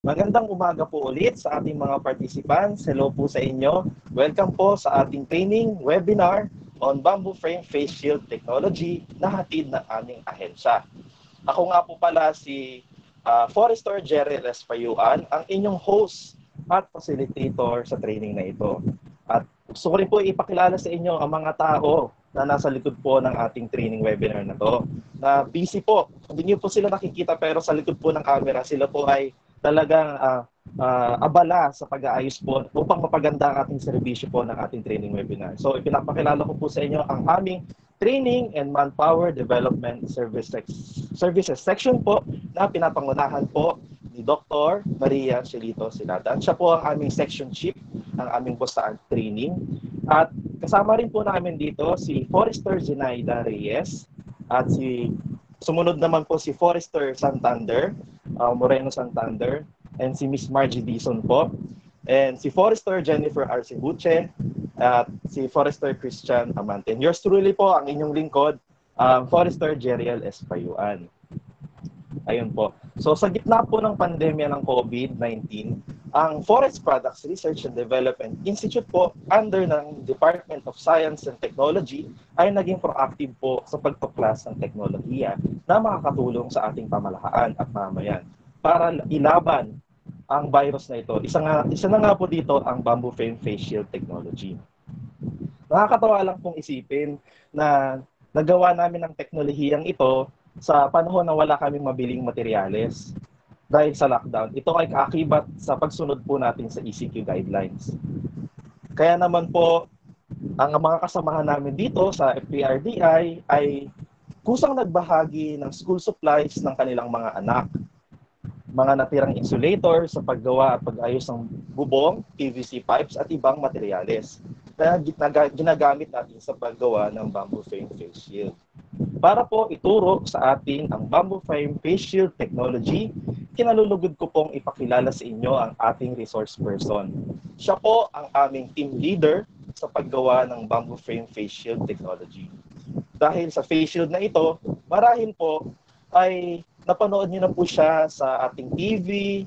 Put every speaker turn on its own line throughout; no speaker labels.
Magandang umaga po ulit sa ating mga participants. Hello po sa inyo. Welcome po sa ating training webinar on bamboo frame face shield technology na hatid ng aming ahensya. Ako nga po pala si Forester Jerry Espayuan, ang inyong host at facilitator sa training na ito. At gusto ko rin po ipakilala sa inyo ang mga tao na nasa likod po ng ating training webinar na to. Na busy po. Hindi niyo po sila nakikita pero sa likod po ng camera sila po ay talagang abala sa pag-aayos po upang mapaganda ang ating serbisyo po ng ating training webinar. So ipinapakilala ko po sa inyo ang aming Training and Manpower Development Services section po na pinapangunahan po ni Dr. Maria Shelito Silatan. Siya po ang aming section chief ng aming Bostaan Training. At kasama rin po namin dito si Forester Zenaida Reyes at sumunod naman po si Forester Santander, Moreno Santander, and si Miss Margie Dizon po, and si Forester Jennifer Arcebuche, at si Forester Christian Amanten. Yours truly po, ang inyong lingkod, Forester Jeriel Espayuan. Ayun po. So sa gitna po ng pandemya ng COVID-19, ang Forest Products Research and Development Institute po under ng Department of Science and Technology ay naging proactive po sa pagtuklas ng teknolohiya na makakatulong sa ating pamahalaan at mamayan para ilaban ang virus na ito. Isa na nga po dito ang bamboo frame face shield technology. Nakakatawa lang pong isipin na nagawa namin ang teknolohiyang ito sa panahon na wala kaming mabiling materyales dahil sa lockdown. Ito ay kaakibat sa pagsunod po natin sa ECQ guidelines. Kaya naman po, ang mga kasamahan namin dito sa FPRDI ay kusang nagbahagi ng school supplies ng kanilang mga anak, mga natirang insulator sa paggawa at pag-ayos ng bubong, PVC pipes at ibang materyales na ginagamit natin sa paggawa ng bamboo frame face shield. Para po ituro sa atin ang bamboo frame face shield technology, kinalulugod ko pong ipakilala sa inyo ang ating resource person. Siya po ang aming team leader sa paggawa ng bamboo frame face shield technology. Dahil sa face shield na ito, marahil po ay napanood niyo na po siya sa ating TV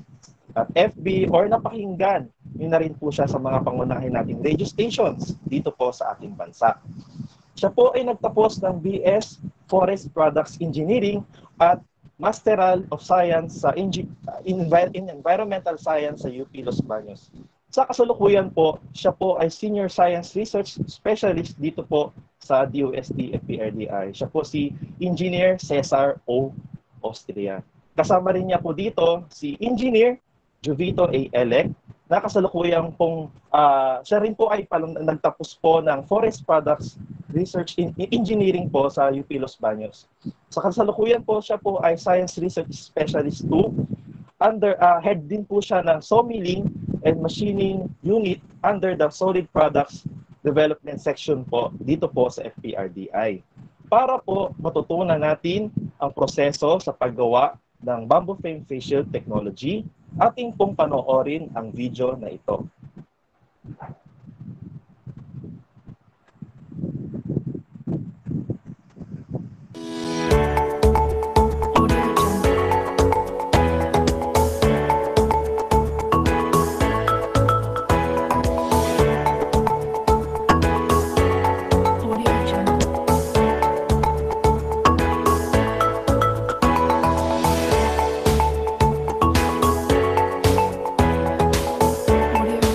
at FB or napakinggan niyo na rin po siya sa mga pangunahin nating radio stations dito po sa ating bansa. Siya po ay nagtapos ng BS Forest Products Engineering at Masteral of Science sa Environmental Science sa UP Los Baños. Sa kasalukuyan po, siya po ay Senior Science Research Specialist dito po sa DOST FPRDI. Siya po si Engineer Cesar O. Austria. Kasama rin niya po dito si Engineer Jovito A. Elec, na kasalukuyang pong siya rin po ay nagtapos po ng Forest Products Research Engineering po sa UP Los Baños. Sa kasalukuyan po, siya po ay Science Research Specialist 2. Head din po siya ng sawmilling and machining unit under the Solid Products Development Section po dito po sa FPRDI. Para po matutunan natin ang proseso sa paggawa ng bamboo frame face shield technology, ating pong panoorin ang video na ito.
Audio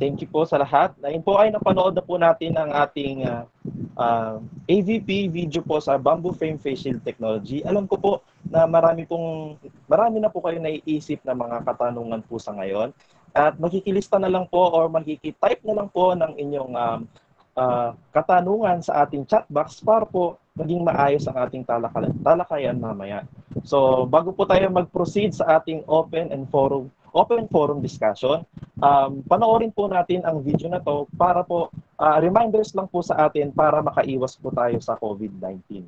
thank you po sa lahat. Ngayon po ay napanood na po natin ang ating AVP video po sa Bamboo Frame Face Shield Technology. Alam ko po na marami na po kayo naiisip na mga katanungan po sa ngayon. At makikilista na lang po or makikitype na lang po ng inyong katanungan sa ating chat box para po maging maayos ang ating talakayan mamaya. So, bago po tayo mag-proceed sa ating open forum discussion, panoorin po natin ang video na to para po reminders lang po sa atin para makaiwas po tayo sa COVID-19.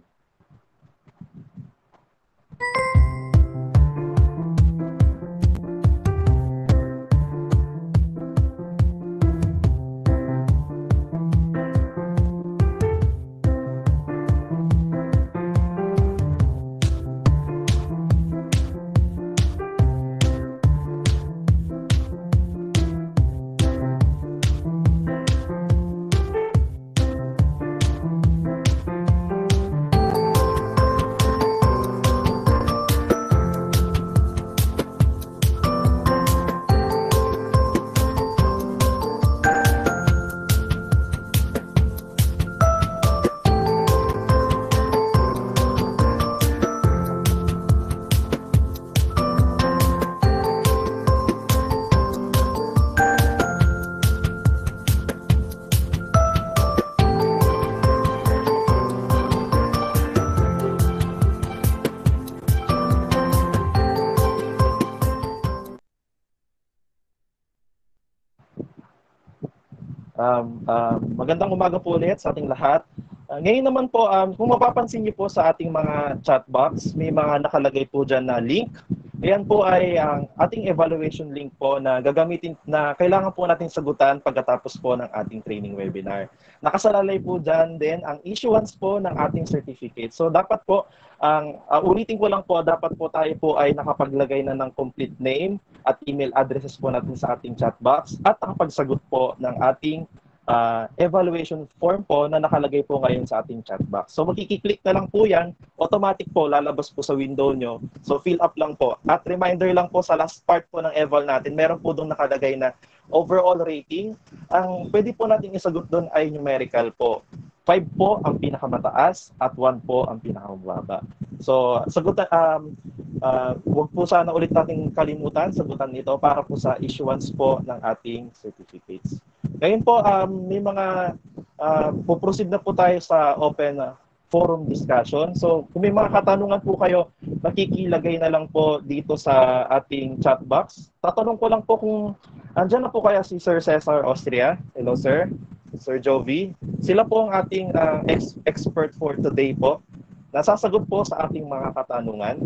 Magandang umaga po ulit sa ating lahat. Ngayon naman po, kung mapapansin niyo po sa ating mga chat box, may mga nakalagay po dyan na link. Ayan po ay ang ating evaluation link po na gagamitin na kailangan po natin sagutan pagkatapos po ng ating training webinar. Nakasalalay po dyan din ang issuance po ng ating certificate. So dapat po, ulitin ko lang po, dapat po tayo po ay nakapaglagay na ng complete name at email addresses po natin sa ating chat box at nakapagsagot po ng ating evaluation form po na nakalagay po ngayon sa ating chat box. So makikiclick na lang po yan, automatic po lalabas po sa window nyo. So fill up lang po. At reminder lang po sa last part po ng eval natin, meron po doon nakalagay na overall rating. Ang pwede po natin isagot doon ay numerical po. 5 po ang pinakamataas at 1 po ang pinakamababa. So sagutan, huwag po sana ulit nating kalimutan sagutan nito para po sa issuance po ng ating certificates. Ngayon po, may mga puproceed na po tayo sa open forum discussion. So, kung may mga katanungan po kayo, makikilagay na lang po dito sa ating chat box. Tatanong ko lang po kung andyan na po kaya si Sir Cesar Austria. Hello, Sir. Sir Jovi. Sila po ang ating expert for today po. Nasasagot po sa ating mga katanungan.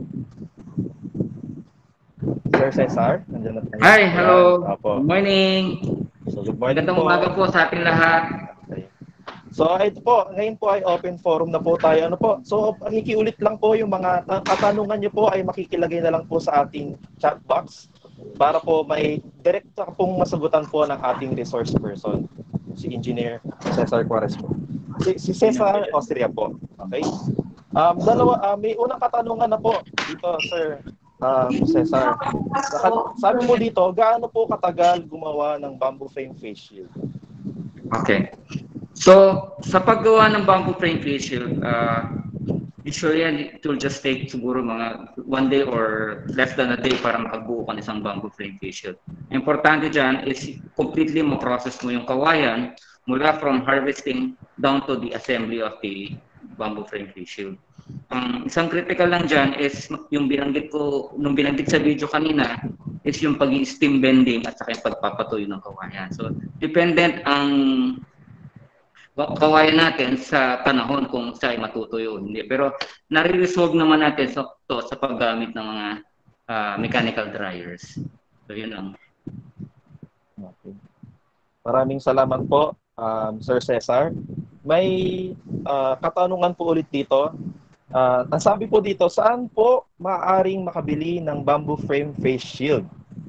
Sir Cesar, andyan na tayo.
Hi, hello. Good morning.
So, good morning
Magandang umaga po sa ating lahat.
Okay. So, ito po, ngayon po ay open forum na po tayo. Ano po? So, pakikiulit lang po yung mga katanungan niyo po ay makikilagay na lang po sa ating chat box para po may direct pong masagutan po ng ating resource person, si Engineer Cesar Juarez po. Si Cesar Austria po. Okay? May unang katanungan na po dito, Sir Cesar. Sabi mo dito, gaano po katagal gumawa ng bamboo frame face shield?
Okay. So, sa paggawa ng bamboo frame face shield, usually it will just take siguro mga 1 day or less than a day para makabuo ka ng isang bamboo frame face shield. Importante dyan is completely ma-process mo yung kawayan mula from harvesting down to the assembly of the bamboo frame face shield. Ang isang critical lang dyan is yung binanggit ko, nung binanggit sa video kanina, is yung pag-steam bending at saka yung pagpapatuyo ng kawayan. So, dependent ang kawayan natin sa panahon kung siya ay matutuyo. Hindi. Pero, nare-resolve naman natin sa paggamit ng mga mechanical dryers. So, yun lang.
Okay. Maraming salamat po, Sir Cesar. May katanungan po ulit dito. Ang sabi po dito, saan po maaaring makabili ng bamboo frame face shield?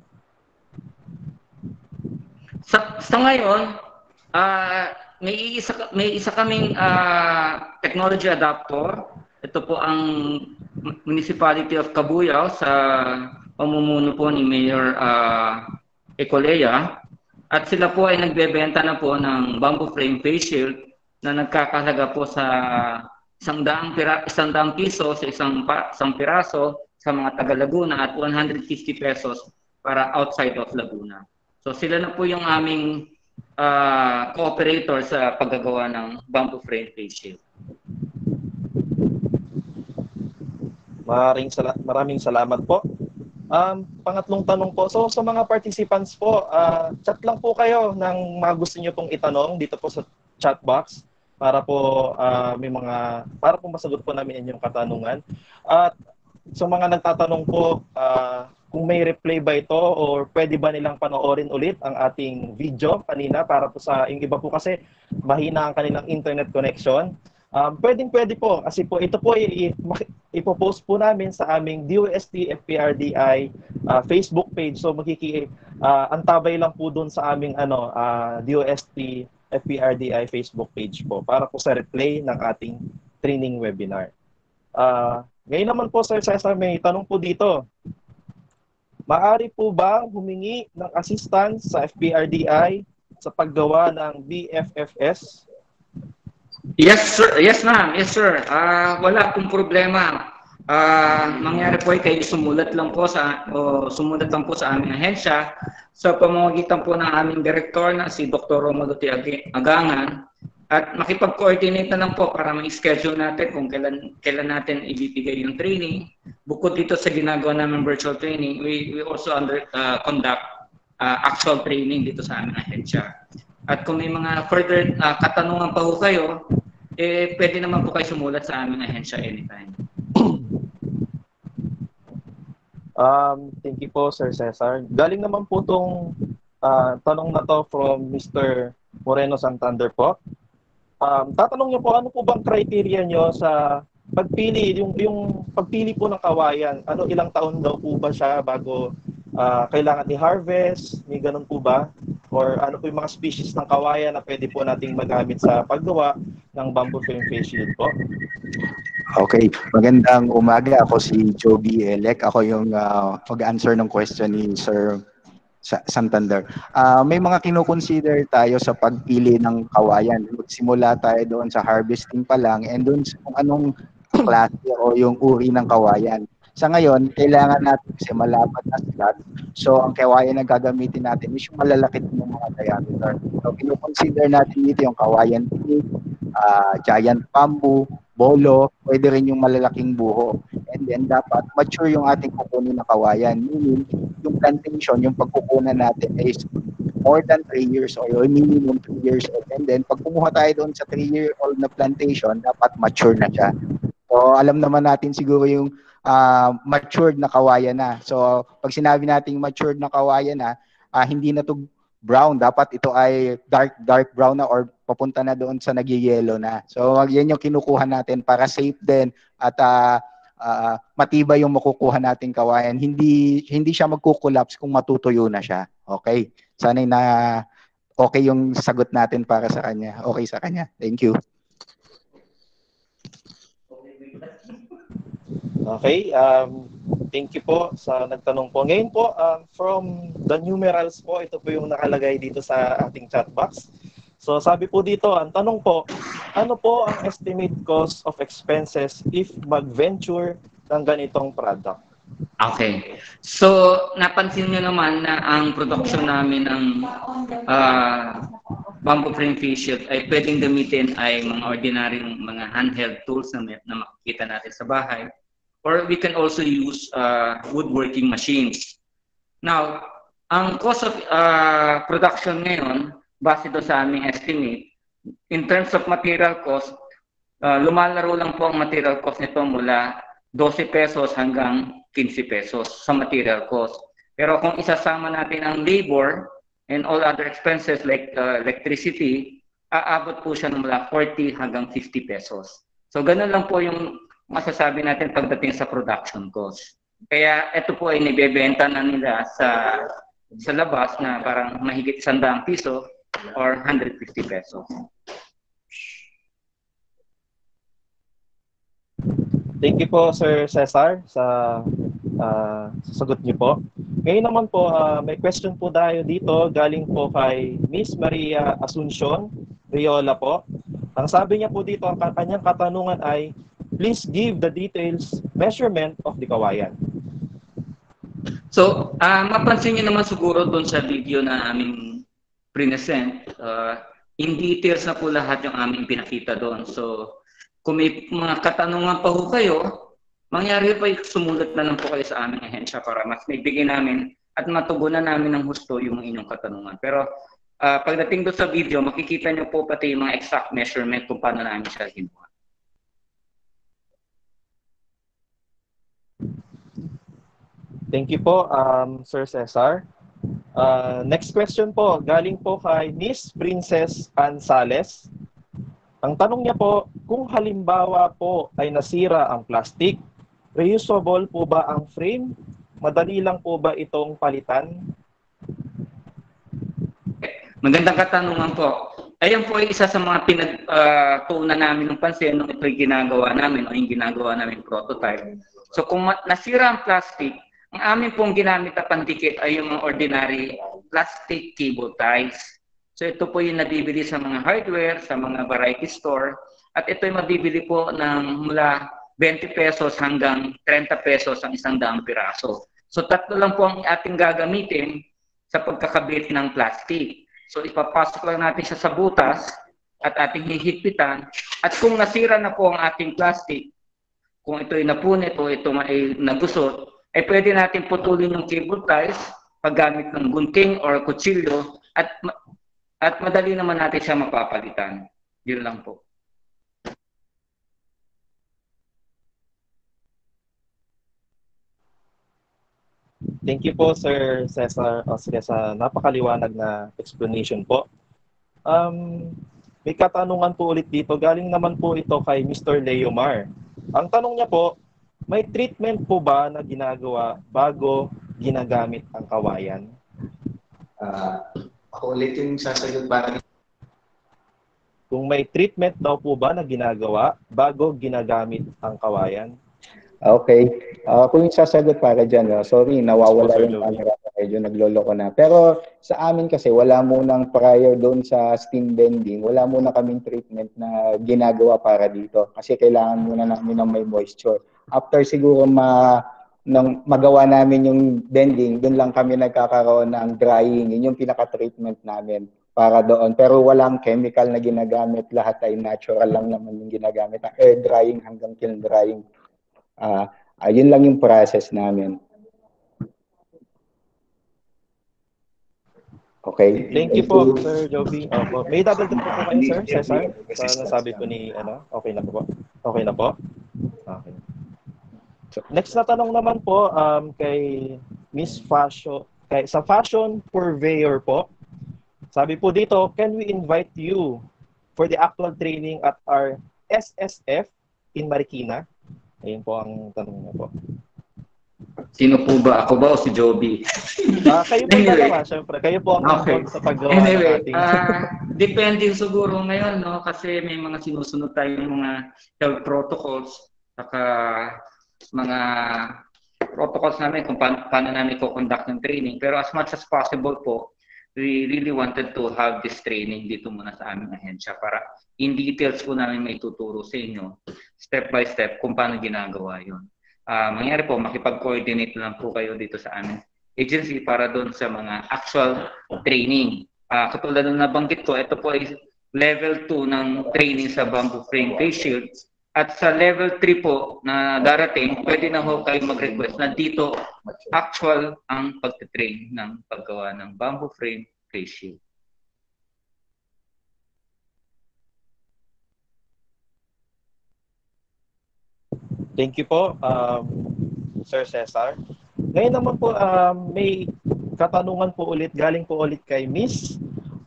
Sa ngayon, may isa kaming technology adapter. Ito po ang Municipality of Cabuyao sa pamumuno po ni Mayor Ecolea. At sila po ay nagbebenta na po ng bamboo frame face shield na nagkakahalaga po sa 100 piso sa isang piraso sa mga taga Laguna at 150 pesos para outside of Laguna. So sila na po yung aming cooperator sa paggagawa ng bamboo frame face shield.
Maraming salamat po. Pangatlong tanong po, so sa mga participants po, chat lang po kayo ng mga gusto niyo pong itanong dito po sa chat box para po para po masagot po namin inyong katanungan. At sa mga nagtatanong po, kung may replay ba ito or pwede ba nilang panoorin ulit ang ating video kanina para po sa yung iba po kasi mahina ang kanilang internet connection. Pwede po kasi po ito po ipopost po namin sa aming DOST FPRDI Facebook page. So antabay lang po doon sa aming DOST FPRDI Facebook page po para po sa replay ng ating training webinar. Ngayon naman po Sir Cesar, may tanong po dito. Maaari po ba humingi ng assistance sa FPRDI sa paggawa ng BFFS?
Yes, sir. Yes, ma'am. Yes, sir. Wala pong problema. Mangyari po ay kayo sumulat lang po sa aming ahensya sa pamamagitan po ng aming direktor na si Dr. Romulo T. Agangan at makipag-coordinate na lang po para ma-schedule natin kung kailan natin ibibigay yung training. Bukod dito sa ginagawa namin virtual training, we also conduct actual training dito sa aming ahensya. At kung may mga further katanungan pa po kayo, pwede naman po kayo sumulat sa aming ahensya anytime.
Thank you po, Sir Cesar. Galing naman po itong tanong na to from Mr. Moreno Santander po. Tatanong niyo po, ano po bang criteria niyo sa pagpili, yung pagpili po ng kawayan? Ilang taon daw po ba siya bago kailangan i-harvest? May ganun po ba? Or ano po yung mga species ng kawayan na pwede po nating magamit sa paggawa ng bamboo frame face shield po?
Okay, magandang umaga. Ako si Joby Elec. Ako yung mag-answer ng question ni Sir Santander. May mga kinoconsider tayo sa pagpili ng kawayan. Magsimula tayo doon sa harvesting pa lang and doon sa kung anong klase o yung uri ng kawayan. Sa ngayon, kailangan natin kasi malapad na slot. So, ang kawayan na gagamitin natin is yung malalaki ng mga diameter. So, kinoconsider natin dito yung kawayan teak, giant bamboo, bolo, pwede rin yung malalaking buho. And then, dapat mature yung ating kukunin na kawayan. Meaning, yung plantation, yung pagkukunan natin is more than 3 years old or minimum 3 years old. And then, pag kumuha tayo doon sa 3-year-old na plantation, dapat mature na siya. So, alam naman natin siguro yung matured na kawayan na. So, pag sinabi nating matured na kawayan na, hindi na to brown. Dapat ito ay dark brown na or papunta na doon sa nagyayelo na. So, yan yung kinukuha natin para safe din at matibay yung makukuha nating kawayan. Hindi siya magkukulaps kung matutuyo na siya. Okay? Sana'y na okay yung sagot natin para sa kanya. Okay sa kanya. Thank you.
Okay, thank you po sa nagtanong po. Ngayon po, from the numerals po, ito po yung nakalagay dito sa ating chat box. So sabi po dito, ang tanong po, ano po ang estimate cost of expenses if mag-venture ng ganitong product?
Okay. So, napansin nyo naman na ang production namin ng bamboo frame face shield ay pwedeng gamitin ay mga ordinary mga handheld tools na makikita natin sa bahay. Or we can also use woodworking machines. Now, ang cost of production ngayon, base do sa aming estimate, in terms of material cost, lumalaro lang po ang material cost nito mula 12 pesos hanggang 15 pesos sa material cost. Pero kung isasama natin ang labor and all other expenses like electricity, aabot po siya ng mula 40 hanggang 50 pesos. So, ganun lang po yung masasabi natin pagdating sa production cost. Kaya ito po ay nibebenta na nila sa labas na parang mahigit 100 piso or 150 pesos.
Thank you po Sir Cesar sa sasagot niyo po. Ngayon naman po, may question po tayo dito galing po kay Miss Maria Asuncion Riola po. Ang sabi niya po dito, ang kanyang katanungan ay, please give the details measurement of the kawayan.
So, mapansin niyo naman siguro doon sa video na aming present, in details na po lahat yung aming pinakita doon. So, kung may mga katanungan pa ho kayo, mangyari pa sumulat na lang po kayo sa aming ahensya para mas maibigay namin at matugunan namin ng husto yung inyong katanungan. Pero pagdating doon sa video, makikita niyo po pati yung mga exact measurement kung paano namin siya ginawa.
Thank you po, Sir Cesar. Next question po, galing po kay Miss Princess Ansales. Ang tanong niya po, kung halimbawa po ay nasira ang plastic, reusable po ba ang frame? Madali lang po ba itong palitan?
Magandang katanungan po. Ayan po ay isa sa mga pinagtuunan namin ng pansin nung ito'y ginagawa namin o yung ginagawa namin prototype. So kung nasira ang plastic, ang amin pong ginamit na pandikit ay yung mga ordinary plastic cable ties. So ito po yung nabibili sa mga hardware, sa mga variety store. At ito ay mabibili po ng mula 20 pesos hanggang 30 pesos ang 100 piraso. So tatlo lang po ang ating gagamitin sa pagkakabit ng plastic. So ipapasok lang natin siya sa butas at ating hihigpitan. At kung nasira na po ang ating plastic, kung ito ay napunit o ito ay nagusot, ay pwede natin putulin yung cable ties paggamit ng gunting or kutsilyo at madali naman natin siya mapapalitan. Yun lang po.
Thank you po, Sir Cesar, sa napakaliwanag na explanation po. May katanungan po ulit dito. Galing naman po ito kay Mr. Leomar. Ang tanong niya po, may treatment po ba na ginagawa bago ginagamit ang kawayan?
Ako ulit yung sasagot para
Kung may treatment daw po ba na ginagawa bago ginagamit ang kawayan?
Okay. Kung yung sasagot para dyan, sorry, nawawala yung camera. Medyo nagloloko na. Pero sa amin kasi, wala munang prior doon sa steam bending. Wala muna kaming treatment na ginagawa para dito. Kasi kailangan muna namin ng may moisture. After siguro magawa namin yung bending, doon lang kami nagkakaroon ng drying. Yun yung pinaka-treatment namin para doon. Pero walang chemical na ginagamit. Lahat ay natural lang naman yung ginagamit. Air drying hanggang kiln drying. Yun lang yung process namin. Okay.
Thank you po, Sir Joby. May dadagdag po kayo, Sir Cesar? Sa nasabi po ni, okay na po? Okay na po? Okay. Next na tanong naman po kay Miss Fashion, sa Fashion Purveyor po. Sabi po dito, can we invite you for the actual training at our SSF in Marikina? Ayun po ang tanong niya po.
Sino po ba? Ako ba o si Joby?
Kayo po dalawa, syempre. Kayo po ang sa paggawa ng ating...
Depende siguro ngayon, no? Kasi may mga sinusunod tayong mga health protocols, saka mga protocols namin kung paano namin ko-conduct ng training. Pero as much as possible po, we really wanted to have this training dito muna sa aming ahensya para in details po namin may tuturo sa inyo, step by step, kung paano ginagawa yun. Mangyari po, makipag-coordinate lang po kayo dito sa aming agency para doon sa mga actual training. Katulad ng nabanggit ko, ito po ay level 2 ng training sa bamboo frame face shield. At sa level 3 po na darating, pwede na ho kayo mag-request na dito actual ang pagtitrain ng paggawa ng bamboo frame face shield.
Thank you po, Sir Cesar. Ngayon naman po, may katanungan po ulit, galing po ulit kay Miss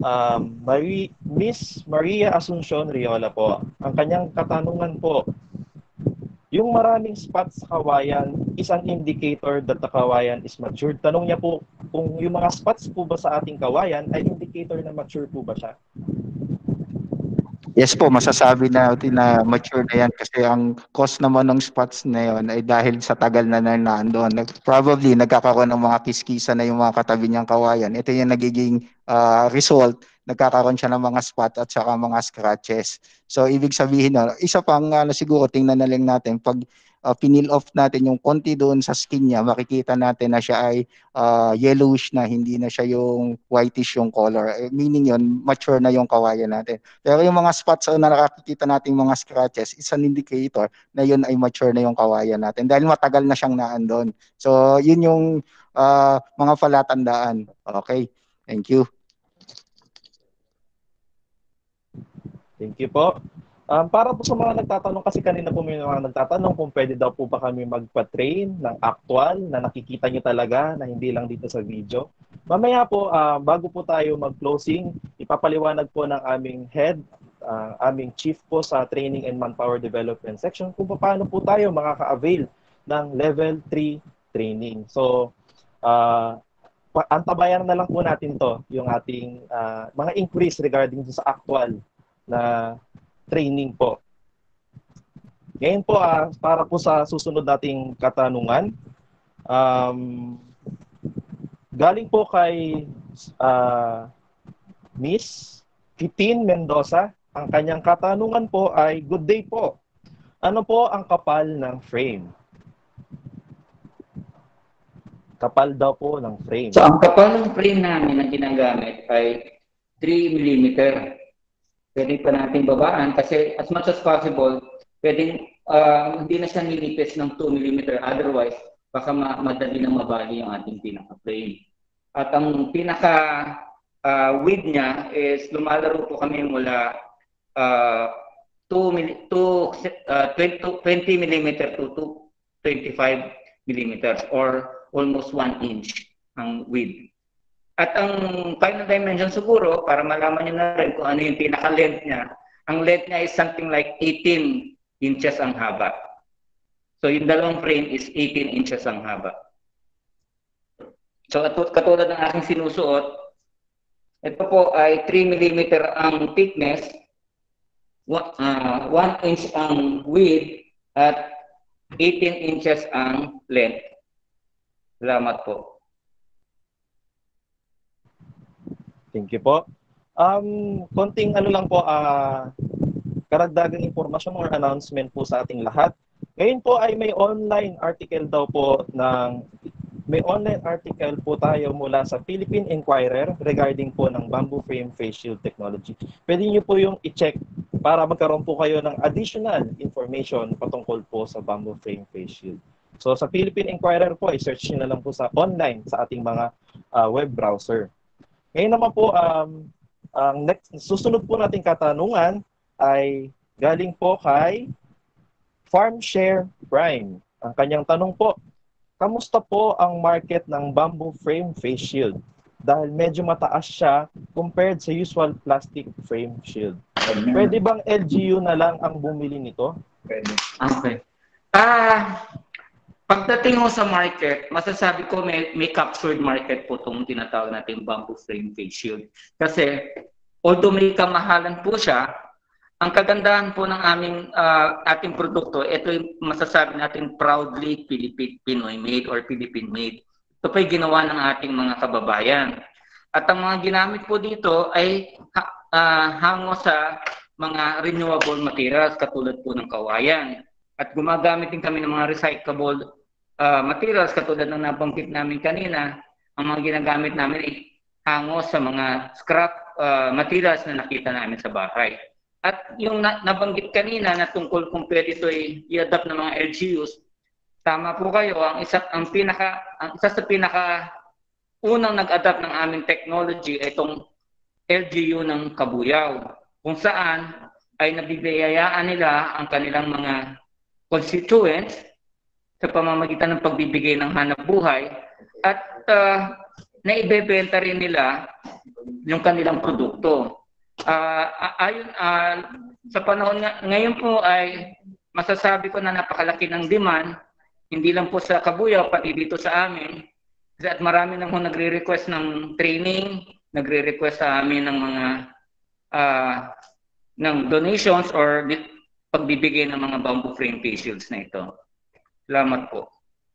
Maria Asuncion Riola po. Ang kanyang katanungan po, yung maraming spots sa kawayan is an indicator that the kawayan is matured. Tanong niya po, kung yung mga spots po ba sa ating kawayan ay indicator na mature po ba siya?
Yes po, masasabi natin na mature na yan kasi ang cost naman ng spots na yon ay dahil sa tagal na nandoon. Probably nagkakaroon ng mga kiskisa na yung mga katabi niyang kawayan. Ito yung nagiging result, nagkakaroon siya ng mga spot at saka mga scratches. So ibig sabihin na, isa pang siguro tingnan na lang natin, pag pinil off natin yung konti doon sa skin niya, makikita natin na siya ay yellowish na, hindi na siya yung whitish yung color. Meaning yon mature na yung kawayan natin. Pero yung mga spots na nakakita nating mga scratches, is an indicator na yun ay mature na yung kawayan natin dahil matagal na siyang naandun. So, yun yung mga palatandaan. Okay, thank you.
Thank you po. Para po sa mga nagtatanong, kasi kanina po may mga nagtatanong kung pwede daw po ba kami magpa-train ng actual na nakikita nyo talaga na hindi lang dito sa video. Mamaya po, bago po tayo mag-closing, ipapaliwanag po ng aming head, aming chief po sa Training and Manpower Development Section kung paano po tayo makaka-avail ng Level 3 training. So, antabayan na lang po natin to, yung ating mga inquiries regarding sa actual na training po. Ngayon po, para po sa susunod nating katanungan, galing po kay Miss Kitin Mendoza. Ang kanyang katanungan po ay, good day po. Ano po ang kapal ng frame? Kapal daw po ng frame.
So, ang kapal ng frame namin na ginagamit ay 3 mm. Pwede pa natin babaan kasi as much as possible, pwedeng hindi na siya nilipis ng 2 mm. Otherwise, baka madali na mabali yung ating pinaka-frame. At ang pinaka-width niya is lumalaro po kami mula 20 mm to 25 mm or almost 1 inch ang width. At ang final dimension siguro, para malaman nyo na rin kung ano yung pinaka-length niya, ang length niya is something like 18 inches ang haba. So yung dalawang frame is 18 inches ang haba. So katulad ng aking sinusuot, ito po ay 3 mm ang thickness, 1 inch ang width, at 18 inches ang length. Salamat po.
Thank you po. Konting ano lang po, karagdagang impormasyon or announcement po sa ating lahat. Ngayon po ay may online article daw po tayo mula sa Philippine Inquirer regarding po ng bamboo frame face shield technology. Pwede niyo po yung i-check para magkaroon po kayo ng additional information patungkol po sa bamboo frame face shield. So sa Philippine Inquirer po, i-search niyo na lang po sa online sa ating mga web browser. Ngayon naman po, ang susunod po nating katanungan ay galing po kay FarmShare Prime. Ang kanyang tanong po, kamusta po ang market ng bamboo frame face shield? Dahil medyo mataas siya compared sa usual plastic frame shield. Pwede bang LGU na lang ang bumili nito?
Pwede. Okay. Pagdating mo sa market, masasabi ko may captured market po itong tinatawag natin bamboo frame face shield. Kasi although may kamahalan po siya, ang kagandahan po ng ating produkto, ito yung masasabi natin proudly Pinoy made or Philippine made. Ito po yung ginawa ng ating mga kababayan. At ang mga ginamit po dito ay hango sa mga renewable materials katulad po ng kawayan. At gumagamit din kami ng mga recyclable materials katulad ng nabanggit namin kanina. Ang mga ginagamit namin ay hango sa mga scrap materials na nakita namin sa bahay. At yung nabanggit kanina na tungkol kung pwede ito i-adapt ng mga LGUs, tama po kayo. Ang isa sa pinaka unang nag-adapt ng aming technology ay itong LGU ng Kabuyao, kung saan ay nabibiyayaan nila ang kanilang mga constituents sa pamamagitan ng pagbibigay ng hanap buhay at naibebenta rin nila yung kanilang produkto. Sa panahon ngayon po ay masasabi ko na napakalaki ng demand, hindi lang po sa Kabuyao, pati dito sa amin. At marami nang nagre-request ng training, nagre-request sa amin ng mga ng donations or pagbibigay ng mga bamboo frame face shields na ito. Salamat po.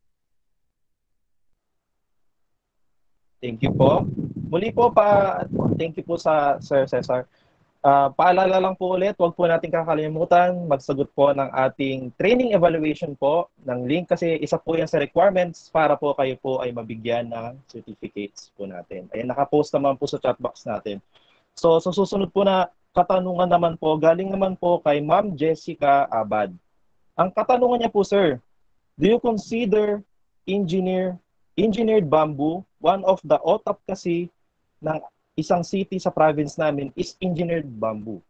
Thank you po. Muli po thank you po sa Sir Cesar. Paalala lang po ulit, huwag po natin kakalimutan magsagot po ng ating training evaluation po ng link kasi isa po yan sa requirements para po kayo po ay mabigyan ng certificates po natin. Ayan, nakapost naman po sa chat box natin. So, sa susunod po na katanungan naman po, galing naman po kay Ma'am Jessica Abad. Ang katanungan niya po, sir, do you consider engineered bamboo one of the OTAP kasi ng isang city sa province namin is engineered bamboo?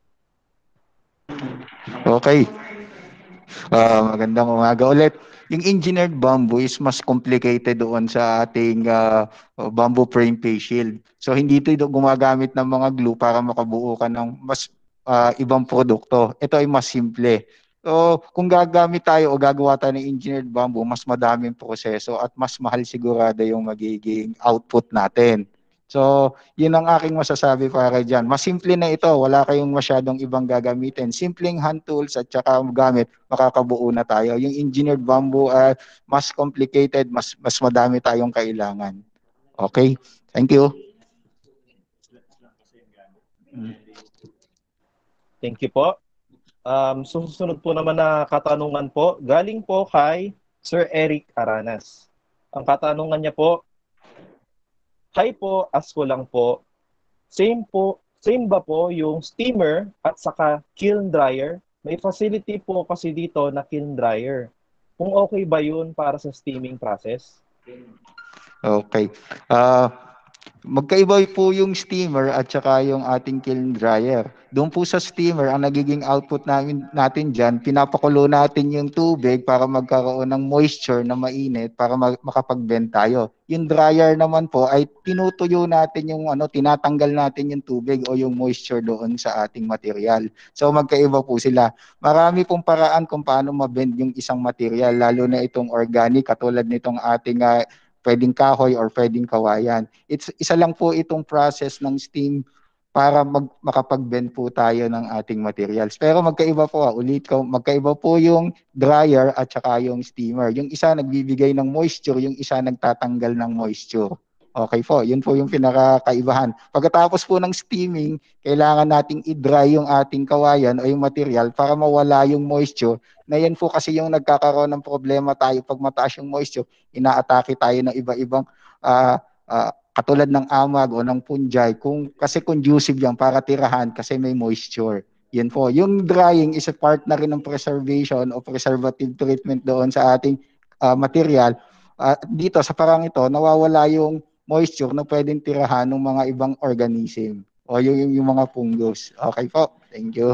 Okay. Magandang umaga ulit. Yung engineered bamboo is mas complicated doon sa ating bamboo frame face shield. So hindi ito gumagamit ng mga glue para makabuo ka ng mas ibang produkto. Ito ay mas simple. So kung gagamit tayo o gagawa tayo ng engineered bamboo, mas madaming proseso at mas mahal sigurado yung magiging output natin. So, yun ang aking masasabi para dyan. Mas simple na ito. Wala kayong masyadong ibang gagamitin. Simpleng hand tools at saka gamit, makakabuo na tayo. Yung engineered bamboo, mas complicated, mas madami tayong kailangan. Okay? Thank you.
Thank you po. Susunod po naman na katanungan po, galing po kay Sir Eric Aranas. Ang katanungan niya po, hi po, ask ko lang po, same ba po yung steamer at saka kiln dryer? May facility po kasi dito na kiln dryer. Kung okay ba yun para sa steaming process?
Okay. Magkaiba po yung steamer at saka yung ating kiln dryer. Doon po sa steamer, ang nagiging output natin dyan, pinapakulo natin yung tubig para magkaroon ng moisture na mainit para makapag-bend tayo. Yung dryer naman po ay tinutuyo natin yung tinatanggal natin yung tubig o yung moisture doon sa ating material. So magkaiba po sila. Marami pong paraan kung paano ma-bend yung isang material, lalo na itong organic katulad nitong ating pwedeng kahoy or pwedeng kawayan. Isa lang po itong process ng steam para makapag-bend po tayo ng ating materials. Pero magkaiba po, ulit ko, magkaiba po yung dryer at saka yung steamer. Yung isa nagbibigay ng moisture, yung isa nagtatanggal ng moisture. Okay po, yun po yung pinakakaibahan. Pagkatapos po ng steaming, kailangan nating i-dry yung ating kawayan o yung material para mawala yung moisture. Na yan po kasi yung nagkakaroon ng problema tayo pag mataas yung moisture, inaatake tayo ng iba-ibang katulad ng amag o ng fungi. Kasi conducive yan para tirahan kasi may moisture. Yan po. Yung drying is a part na rin ng preservation o preservative treatment doon sa ating material. Dito sa parang ito, nawawala yung moisture na pwedeng tirahan ng mga ibang organism o yung mga fungus. Okay po. Thank you.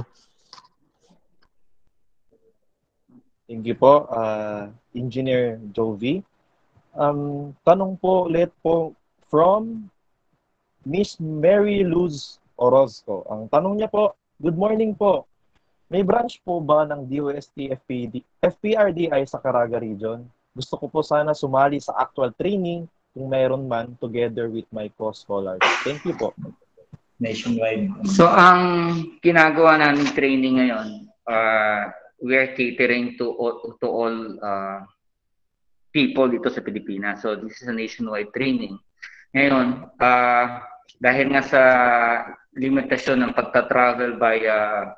Thank you po, Engineer Jovi. Tanong po ulit po from Miss Mary Luz Orozco. Ang tanong niya po, good morning po. May branch po ba ng DOST FPRDI sa Caraga Region? Gusto ko po sana sumali sa actual training kung mayroon man together with my co-scholars. Thank you po.
Nationwide.
So ang ginagawa namin training ngayon, we are catering to all people dito sa Pilipinas. So this is a nationwide training. Ngayon, dahil nga sa limitasyon ng pagta-travel via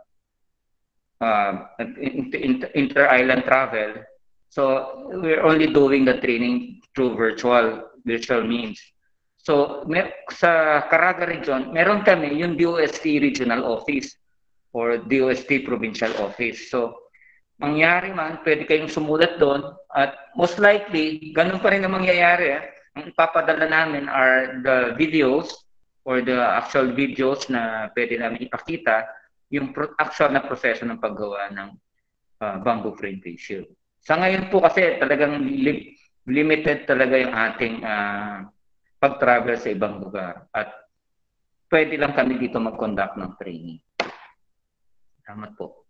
inter-island travel, so we're only doing the training through virtual means. So sa Caraga Region, meron kami yung DOST Regional Office or DOST Provincial Office. So mangyari man, pwede kayong sumulat doon at most likely, ganun pa rin ang mangyayari. Ang ipapadala namin are the videos or the actual videos na pwede namin ipakita yung actual na proseso ng paggawa ng bamboo frame face shield. Sa ngayon po kasi talagang limited talaga yung ating pag-travel sa ibang lugar at pwede lang kami dito mag-conduct ng training. Salamat po.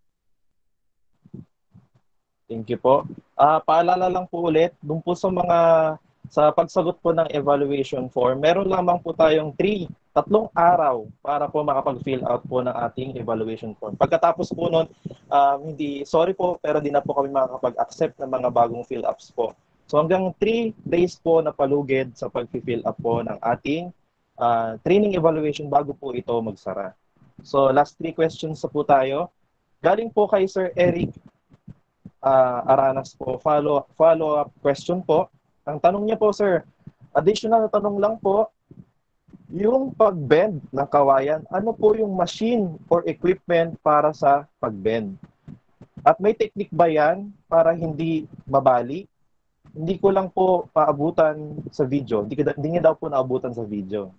Thank you po. Paalala lang po ulit, sa pagsagot po ng evaluation form, meron lamang po tayong 3 araw para po makapag-fill out po ng ating evaluation form. Pagkatapos po nun, sorry po, pero di na po kami makakapag-accept ng mga bagong fill-ups po. So hanggang 3 days po na palugid sa pag-fill up po ng ating training evaluation bago po ito magsara. So last 3 questions na po tayo. Galing po kay Sir Eric Aranas po, follow-up question po. Ang tanong niya po, sir, additional na tanong lang po, yung pag-bend ng kawayan, ano po yung machine or equipment para sa pag-bend? At may technique ba yan para hindi mabali? Hindi ko lang po paabutan sa video. Hindi niya daw po naabutan sa video.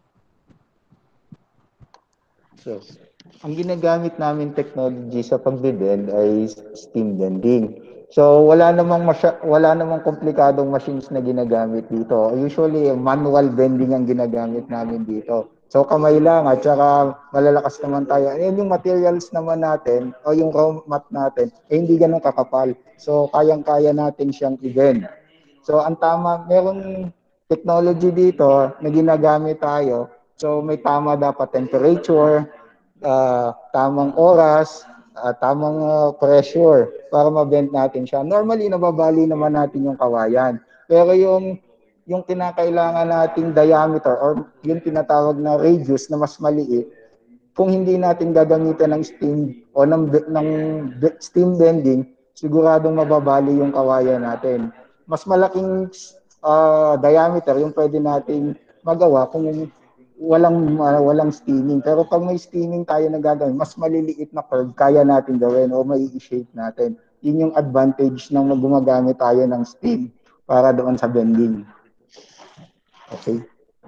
So, ang ginagamit namin technology sa pagbe-bend ay steam bending. So wala namang komplikadong machines na ginagamit dito. Usually manual bending ang ginagamit namin dito. So kamay lang at saka malalakas naman tayo. Ayun yung materials naman natin o yung raw mat natin hindi ganun kakapal. So kayang-kaya natin siyang i-bend. So ang tama, merong technology dito na ginagamit tayo. So may tama dapat temperature, tamang oras, tamang pressure para ma-bend natin siya. Normally, nababali naman natin yung kawayan. Pero yung kinakailangan nating diameter or yung tinatawag na radius na mas maliit, kung hindi natin gagamitan ng steam o ng steam bending, siguradong mababali yung kawayan natin. Mas malaking diameter yung pwede nating magawa kung walang steaming. Pero pag may steaming tayo na gagawin, mas maliliit na curve kaya natin gawin o may i-shape natin. Yun yung advantage ng gumagamit tayo ng steam para doon sa bending. Okay.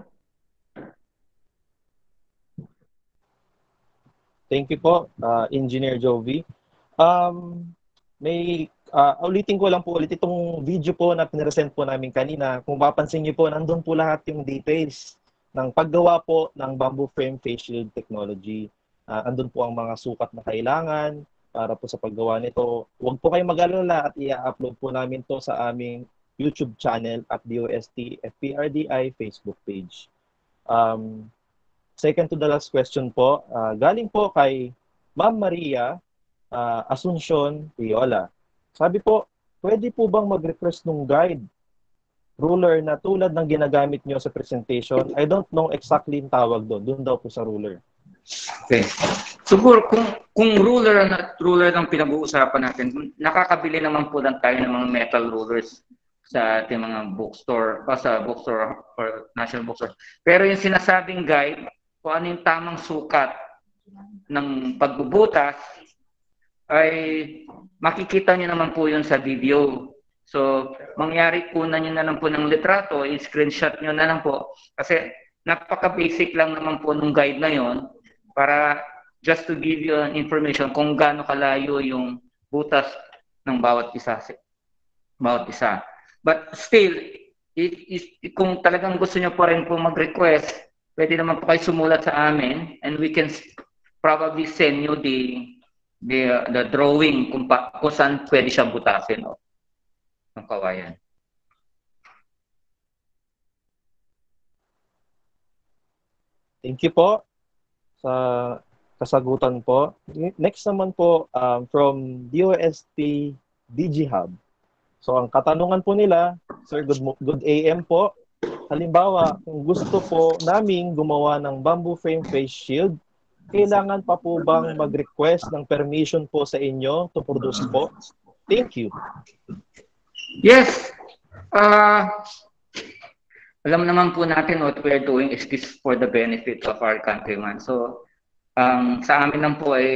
Thank you po, Engineer Jovi. Ulitin ko lang po ulit itong video po na pinresent po namin kanina. Kung mapapansin niyo po, nandun po lahat yung details ng paggawa po ng bamboo frame face shield technology. Andun po ang mga sukat na kailangan para po sa paggawa nito. Huwag po kayong mag-alala at i-upload po namin to sa aming YouTube channel at DOST FPRDI Facebook page. Second to the last question po, galing po kay Ma'am Maria Asuncion Riola. Sabi po, pwede po bang mag-request ng guide, ruler na tulad ng ginagamit nyo sa presentation? I don't know exactly yung tawag doon. Doon daw po sa ruler.
Okay. Siguro kung ruler ng pinag-uusapan natin, nakakabili naman po lang tayo ng mga metal rulers sa ating mga bookstore, sa bookstore or national bookstore. Pero yung sinasabing guide, kung ano yung tamang sukat ng pagbubutas, ay makikita nyo naman po yun sa video. So, mangyari kunan nyo na lang po ng litrato, i-screenshot nyo na lang po. Kasi napaka-basic lang naman po ng guide na yon para just to give you an information kung gaano kalayo yung butas ng bawat isa. But still, kung talagang gusto nyo pa rin po mag-request, pwede naman po kayo sumulat sa amin and we can probably send you the drawing kung saan pwede siyang butasin ng kawayan.
Thank you po sa kasagutan po. Next naman po from DOST DG Hub. So ang katanungan po nila, Sir, good AM po. Halimbawa, kung gusto po naming gumawa ng bamboo frame face shield, kailangan pa po bang mag-request ng permission po sa inyo to produce po? Thank you.
Yes. Alam naman po natin what we are doing is this for the benefit of our countrymen. So, sa amin lang po ay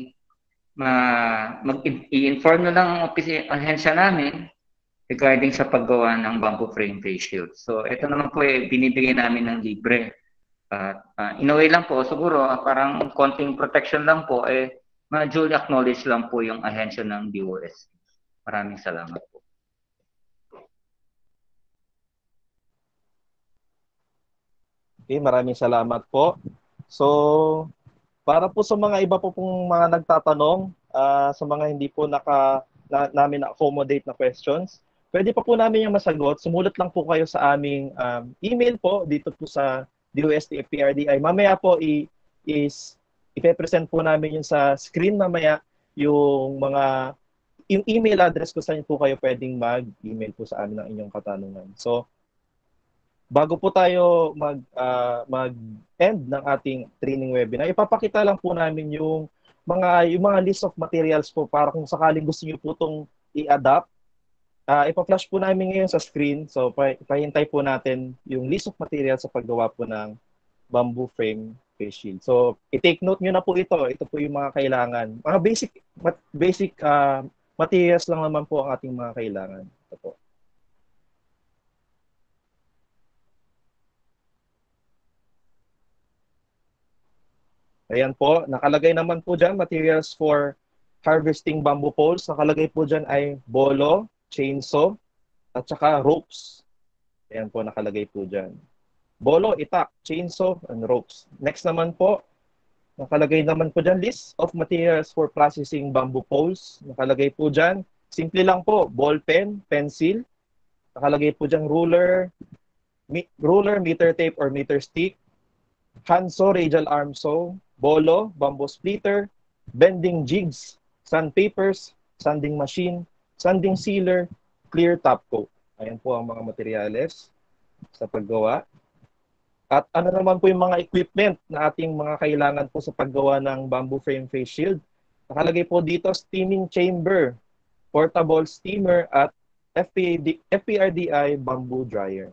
i-inform nyo lang ang ahensya namin regarding sa paggawa ng bamboo frame face shield. So, ito naman po ay binibigay namin ng libre. In a way lang po, siguro parang konting protection lang po, ma-duly acknowledge lang po yung ahensya ng DOS. Maraming salamat po.
Okay, maraming salamat po. So, para po sa mga iba po pong mga nagtatanong, sa mga hindi po namin accommodate na questions, pwede pa po namin yung masagot. Sumulat lang po kayo sa aming email po dito po sa DOST, FPRDI. Mamaya po i-present po namin yun sa screen mamaya yung email address ko saan po kayo pwedeng mag-email po sa amin ng inyong katanungan. So, bago po tayo mag-end ng ating training webinar, ipapakita lang po namin yung mga list of materials po para kung sakaling gusto niyo po itong i-adapt. Ipa-flash po namin ngayon sa screen. So, pahintay po natin yung list of materials sa paggawa po ng bamboo frame face shield. So, i-take note nyo na po ito. Ito po yung mga kailangan. Mga basic materials lang naman po ang ating mga kailangan. Ito po. Ayan po. Nakalagay naman po dyan, materials for harvesting bamboo poles. Nakalagay po dyan ay bolo, chainsaw, at saka ropes. Ayan po, nakalagay po dyan. Bolo, itak, chainsaw, and ropes. Next naman po, nakalagay naman po dyan list of materials for processing bamboo poles. Nakalagay po dyan, simple lang po, ball pen, pencil. Nakalagay po dyan ruler, meter tape or meter stick, handsaw, radial arm saw, bolo, bamboo splitter, bending jigs, sandpapers, sanding machine, sanding sealer, clear top coat. Ayan po ang mga materyales sa paggawa. At ano naman po yung mga equipment na ating mga kailangan po sa paggawa ng bamboo frame face shield. Nakalagay po dito steaming chamber, portable steamer, at FPRDI bamboo dryer.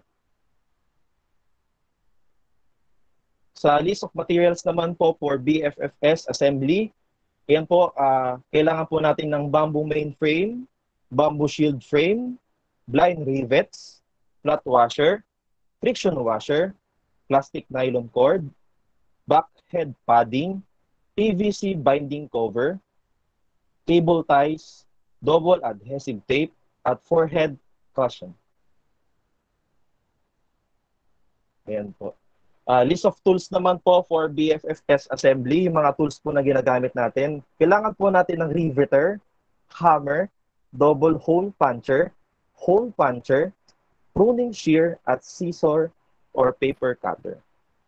Sa list of materials naman po for BFFS assembly, ayan po, kailangan po natin ng bamboo main frame, bamboo shield frame, blind rivets, flat washer, friction washer, plastic nylon cord, back head padding, PVC binding cover, cable ties, double adhesive tape, at forehead cushion. Ayan po. List of tools naman po for BFFS assembly, yung mga tools po na ginagamit natin. Kailangan po natin ng riveter, hammer, double hole puncher, pruning shear, at scissor or paper cutter.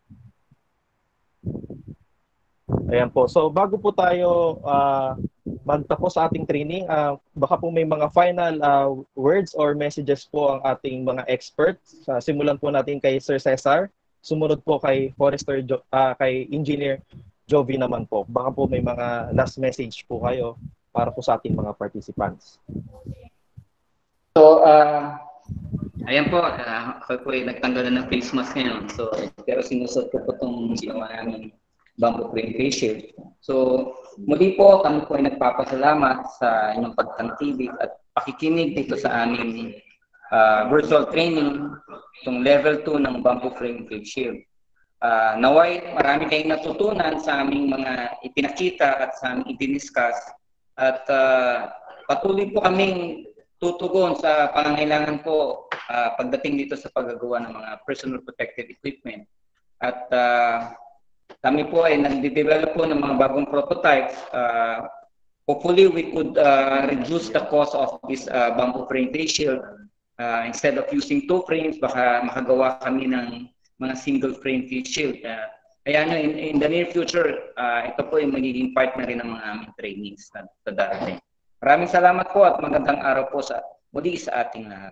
Ayan po. So bago po tayo magtapos sa ating training, baka po may mga final words or messages po ang ating mga experts. Simulan po natin kay Sir Cesar. Sumunod po kay kay Engineer Jovi naman po. Baka po may mga last message po kayo para po sa ating mga participants.
So, ayan po, ako po ay nagtanggal na ng face mask ngayon. So, pero sinusot ko po itong ginawa namin bamboo frame face shield. So, muli po, kami po ay nagpapasalamat sa inyong pagtangkilik at pakikinig dito sa aming virtual training, itong level 2 ng bamboo frame face shield. Naway, marami kayong natutunan sa aming mga ipinakita at sa aming idiniscuss. At patuloy po kaming tutugon sa pangangailangan po pagdating dito sa paggagawa ng mga personal protective equipment. At kami po ay nag-develop po ng mga bagong prototypes. Hopefully, we could reduce the cost of this bamboo frame face shield. Instead of using 2 frames, baka makagawa kami ng mga single frame face shield. Kaya in the near future, ito po ay magiging part na rin ng mga aming trainings sa darating. Maraming salamat po at magandang araw po muli sa ating lahat.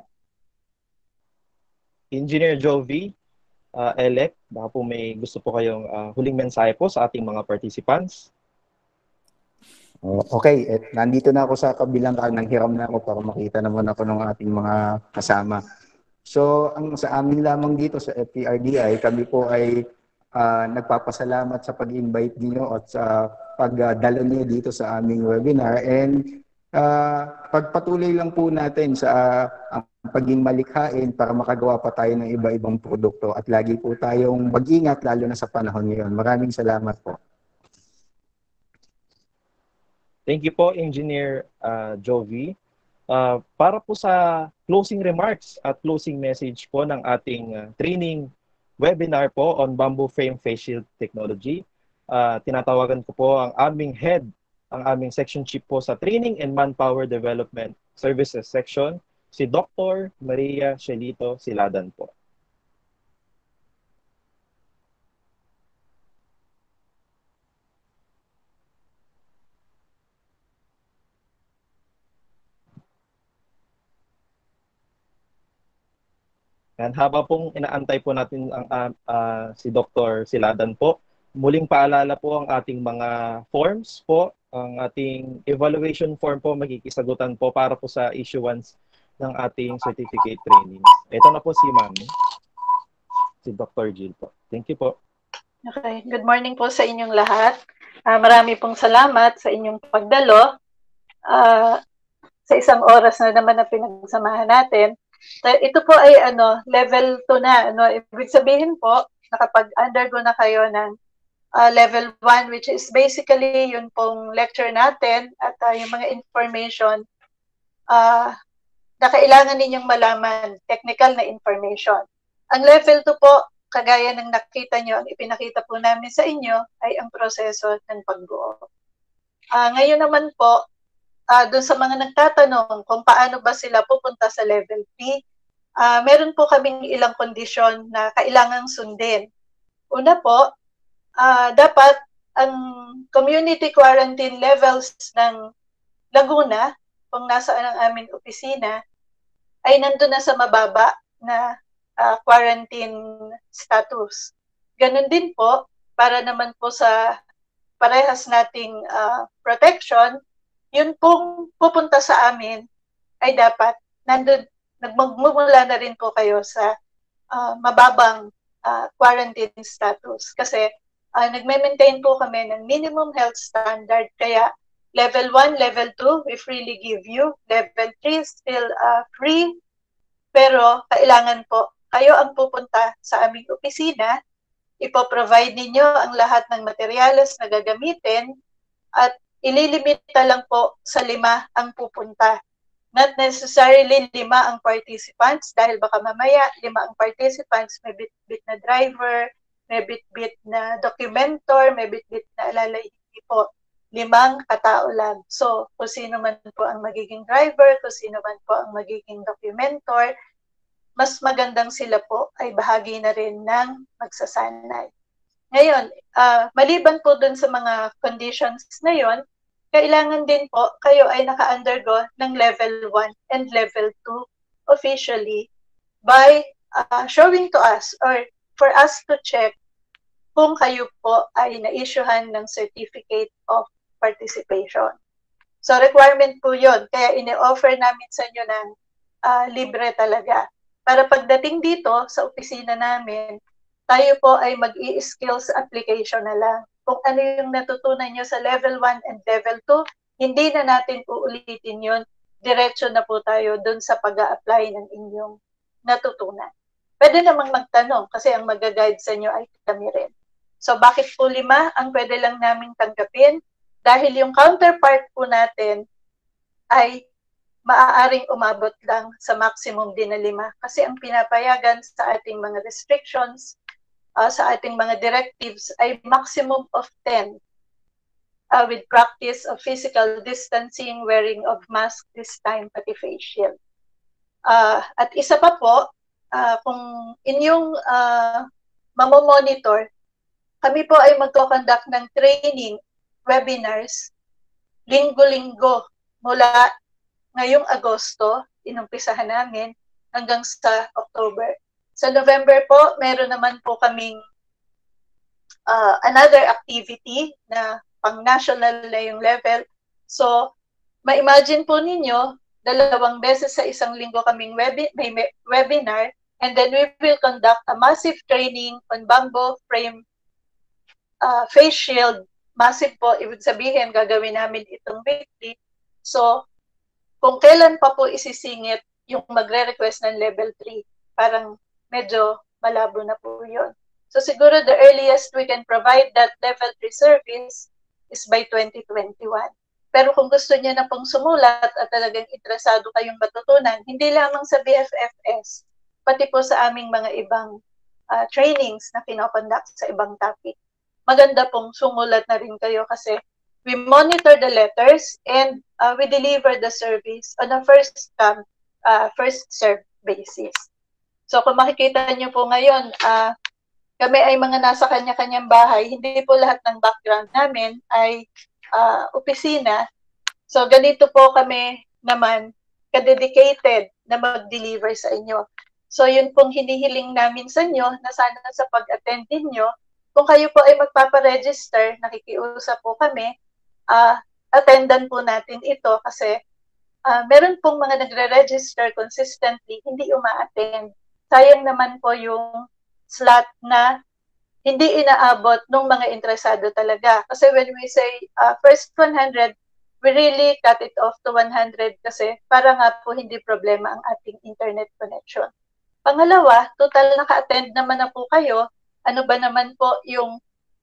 Engineer Jovi, Elec, baka po may gusto po kayong huling mensahe po sa ating mga participants.
Okay, nandito na ako sa kabilang nanghiram na ako para makita naman ako ng ating mga kasama. So, sa amin lamang dito sa FPRDI, kami po ay nagpapasalamat sa pag-invite niyo at sa pagdalo niyo dito sa aming webinar, and pagpatuloy lang po natin sa pagiging malikhain para makagawa pa tayo ng iba-ibang produkto, at lagi po tayong mag-ingat lalo na sa panahon ngayon. Maraming salamat po.
Thank you po, Engineer Jovi. Para po sa closing remarks at closing message po ng ating training webinar po on bamboo frame face shield technology, tinatawagan ko po ang aming head, ang aming section chief po sa Training and Manpower Development Services section, si Dr. Maria Shelito Siladan po. Yan, habang pong inaantay po natin si Dr. Siladan po, muling paalala po ang ating mga forms po, ang ating evaluation form po, magkikisagutan po para po sa issuance ng ating certificate trainings. Ito na po si Ma'am, si Dr. Jill po. Thank you po.
Okay, good morning po sa inyong lahat. Marami pong salamat sa inyong pagdalo. Sa isang oras na naman na pinagsamahan natin. Ito po ay level 2 na. Ibig sabihin po, nakapag-undergo na kayo ng level 1, which is basically yun pong lecture natin at yung mga information na kailangan ninyong malaman, technical na information. Ang level 2 po, kagaya ng nakita nyo, ang ipinakita po namin sa inyo ay ang proseso ng pagbuo. Ngayon naman po, doon sa mga nagtatanong kung paano ba sila pupunta sa level 3, meron po kaming ilang kondisyon na kailangang sundin. Una po, dapat ang community quarantine levels ng Laguna, kung nasaan ang aming opisina, ay nandun na sa mababa na quarantine status. Ganun din po, para naman po sa parehas nating protection, yun pong pupunta sa amin ay dapat nagmumula na rin po kayo sa mababang quarantine status. Kasi nagme-maintain po kami ng minimum health standard. Kaya level 1, level 2, we freely give you. Level 3, still free. Pero kailangan po, kayo ang pupunta sa aming opisina, ipoprovide ninyo ang lahat ng materyales na gagamitin at ililimita lang po sa 5 ang pupunta. Not necessarily 5 ang participants dahil baka mamaya 5 ang participants, may bit-bit na driver, may bit-bit na documentor, may bit-bit na alalay, hindi po. 5 katao lang. So, kung sino man po ang magiging driver, kung sino man po ang magiging documentor, mas magandang sila po ay bahagi na rin ng magsasanay. Ngayon, maliban po dun sa mga conditions na yon, kailangan din po kayo ay naka-undergo ng level 1 and level 2 officially by showing to us or for us to check kung kayo po ay na-issuehan ng certificate of participation. So requirement po yun. Kaya ine-offer namin sa inyo ng libre talaga. Para pagdating dito sa opisina namin, tayo po ay mag-i-skills application na lang. Kung ano yung natutunan nyo sa level 1 and level 2, hindi na natin uulitin yun. Diretso na po tayo dun sa pag-a-apply ng inyong natutunan. Pwede namang magtanong kasi ang mag-guide sa inyo ay kami rin. So bakit po 5 ang pwede lang namin tanggapin? Dahil yung counterpart po natin ay maaaring umabot lang sa maximum din na 5. Kasi ang pinapayagan sa ating mga restrictions, sa ating mga directives ay maximum of 10 with practice of physical distancing, wearing of mask this time, pati face shield. At isa pa po, kung inyong mamomonitor, kami po ay magko-conduct ng training webinars linggo-linggo mula ngayong Agosto, inumpisahan namin hanggang sa October. Sa November po, meron naman po kaming another activity na pang-national na yung level. So, ma-imagine po ninyo, 2 beses sa isang linggo kaming may webinar, and then we will conduct a massive training on bamboo frame face shield. Massive po, ibig sabihin, gagawin namin itong weekly. So, kung kailan pa po isisingit yung magre-request ng level 3, parang medyo malabo na po yun. So siguro the earliest we can provide that level 3 service is by 2021. Pero kung gusto niyo na pong sumulat at talagang interesado kayong matutunan, hindi lamang sa BFFS, pati po sa aming mga ibang trainings na kinoconduct sa ibang topic, maganda pong sumulat na rin kayo kasi we monitor the letters and we deliver the service on a first come, first served basis. So kung makikita nyo po ngayon, kami ay mga nasa kanya-kanyang bahay, hindi po lahat ng background namin ay opisina. So ganito po kami naman, kadedicated na mag-deliver sa inyo. So yun pong hinihiling namin sa inyo na sana sa pag-attend ninyo, kung kayo po ay magpaparegister, nakikiusap po kami, attendan po natin ito kasi meron pong mga nagre-register consistently, hindi uma-attend. Sayang naman po yung slot na hindi inaabot ng mga interesado talaga. Kasi when we say first 100, we really cut it off to 100 kasi para nga po hindi problema ang ating internet connection. Pangalawa, total naka-attend naman na po kayo. Ano ba naman po yung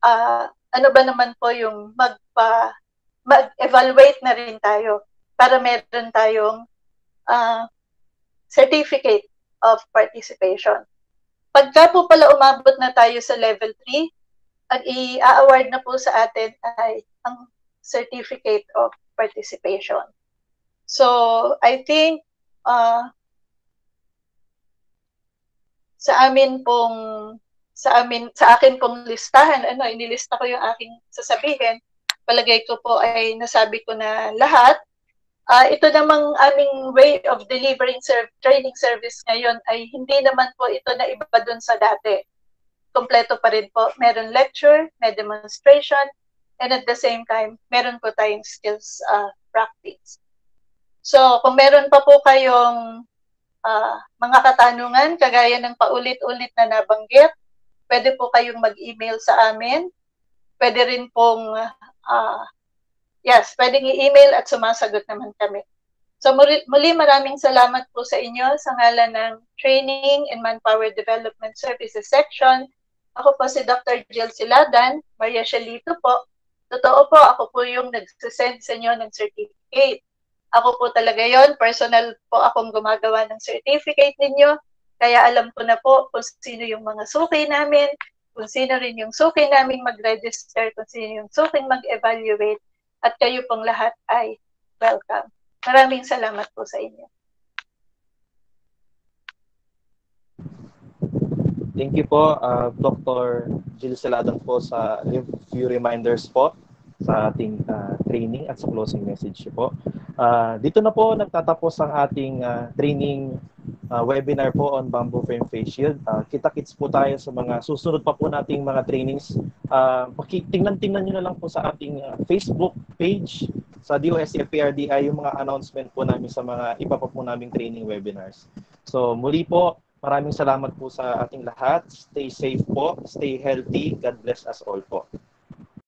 mag-evaluate na rin tayo para meron tayong certificate of participation. Pagka po pala umabot na tayo sa level 3, ang i-award na po sa atin ay ang certificate of participation. So, I think sa akin pong listahan, inilista ko yung aking sasabihin, palagay ko po ay nasabi ko na lahat. Ito namang aming way of delivering training service ngayon ay hindi naman po ito na iba dun sa dati. Kompleto pa rin po. Meron lecture, may demonstration, and at the same time, meron po tayong skills practice. So, kung meron pa po kayong mga katanungan, kagaya ng paulit-ulit na nabanggit, pwede po kayong mag-email sa amin. Pwede rin pong, pwedeng i-email at sumasagot naman kami. So muli maraming salamat po sa inyo sa ngalan ng Training and Manpower Development Services Section. Ako po si Dr. Jill Siladan, Maria Shalito po. Totoo po, ako po yung nagsisend sa inyo ng certificate. Ako po talaga yon, personal po akong gumagawa ng certificate ninyo, kaya alam ko na po kung sino yung mga suki namin, kung sino rin yung suki namin mag-register, kung sino yung suking mag-evaluate, at kayo pong lahat ay welcome. Maraming salamat po sa inyo.
Thank you po, Dr. Jill Siladan po sa few reminders po sa ating training at sa closing message po. Dito na po nagtatapos ang ating training webinar po on bamboo frame face shield. Kita-kits po tayo sa mga susunod pa po nating mga trainings. Tingnan nyo na lang po sa ating Facebook page sa DOST-PRDI yung mga announcement po namin sa mga iba pa po naming training webinars. So muli po, maraming salamat po sa ating lahat. Stay safe po, stay healthy. God bless us all po.